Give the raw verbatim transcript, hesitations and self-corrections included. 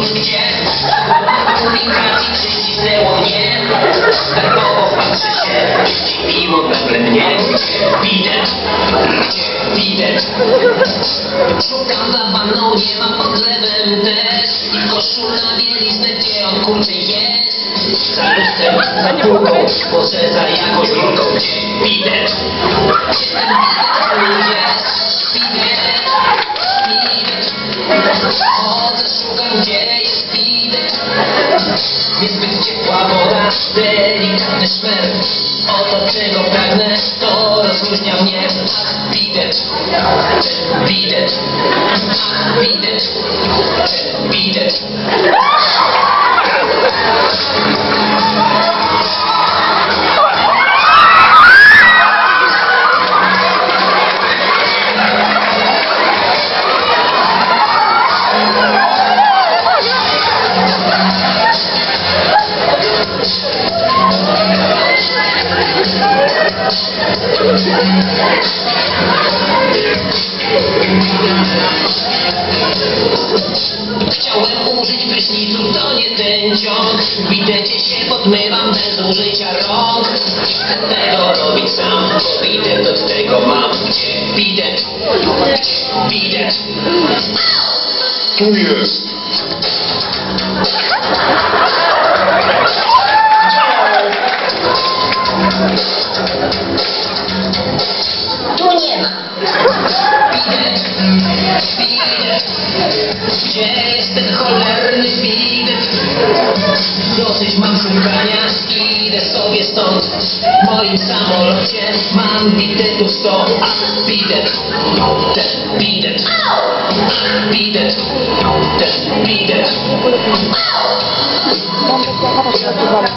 już gdzie? Unikaci przycisnęło mnie. Tak owo patrzę się, zdziwiło nagle mnie. Bidet, gdzie bidet? Szukam za wanną, nie mam pod drzewem też. I koszul na bieliznę, gdzie on kurczę jest. Za lustrem, za półką, może za jakąś rurką, gdzie bidet? Gdzie ten bidet tu jest? Bidet, bidet. Chodzę, szukam, gdzie jest bidet. Niezbyt ciepła woda, delikatny szmer. Oto czego pragnę, to rozluźnia mnie. Ach, bidet, ten bidet. Ach, bidet, ten bidet. Chciałem użyć prysznicu, to nie ten ciąg. W bidecie się podmywam bez użycia rąk. Nie chcę tego robić sam, bo bidet od tego mam. Gdzie bidet? Gdzie bidet? Tu jest. Tu nie ma. Bidet, bidet. Gdzie jest ten cholerny bidet? Dosyć mam szukania, idę sobie stąd. W moim samolocie mam bidetów sto. Ach, bidet, ten bidet. Ach, bidet, ten bidet.